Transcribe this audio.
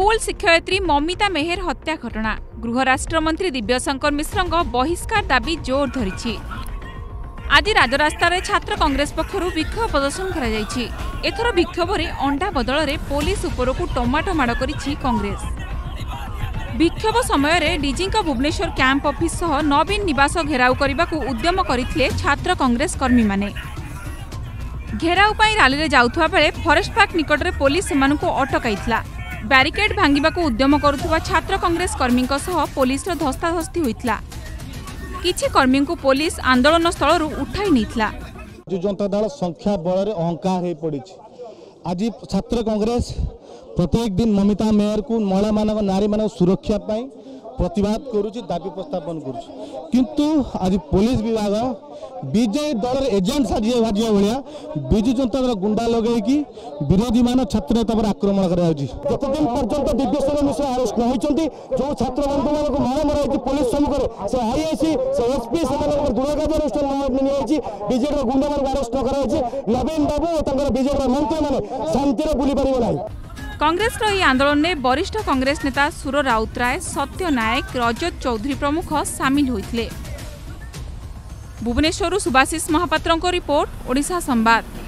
School शिक्षयित्री Mamita मेहर हत्या घटना गृह राष्ट्रमंत्री दिव्यशंकर मिश्र बहिष्कार दाबी जोर धरी। आज राजरास्तार छात्र कांग्रेस पक्षर विक्षोभ प्रदर्शन कर विक्षोभ अंडा बदल में पुलिस उपरकू टमाटो माड़ कर कांग्रेस। विक्षोभ समय डीजी भुवनेश्वर कैंप ऑफिस सह नवीन निवास घेराव करने को उद्यम करते छात्र कांग्रेस कर्मी माने। घेराव रैली में जाउथुवा बेले फॉरेस्ट पार्क निकट में पुलिस सेमानकु अटकाइथिला। बैरिकेड भांगिबा को उद्यम करुवा छात्र कांग्रेस कर्मी पुलिस धस्ताधस्ती होइथिला। किछि कर्मी को पुलिस आंदोलन स्थल उठाई नैथिला। जनता दल संख्या बल अहंकार हो पड़ी। आज छात्र कांग्रेस प्रत्येक दिन ममिता मेयर को महिला मान नारी मान सुरक्षा प्रतिवाद करुच्ची दाबी उपस्थापन किंतु आज पुलिस विभाग विजयी दल एजेंट साजिया भाया विजु जनता दल गुंडा लगे विरोधी मान छात्र नेता पर आक्रमण करदिन पर्यंत दिव्यशंकर मिश्र अरेस्ट होती जो छात्र बंधु मान मार मरा पुलिस सम्मुखें से आईआईसी से एसपी से दूरगामी विजेडर गुंडा मान अरेस्ट कर नवीन बाबू विजेडर मंत्री मैंने शांति बुली पारे। कांग्रेस आंदोलन में वरिष्ठ कांग्रेस नेता सुर राउतराय, सत्य नायक, रजत चौधरी प्रमुख सामिल होते। भुवनेश्वर सुभाषिष महापात्र रिपोर्ट, ओडिशा संबाद।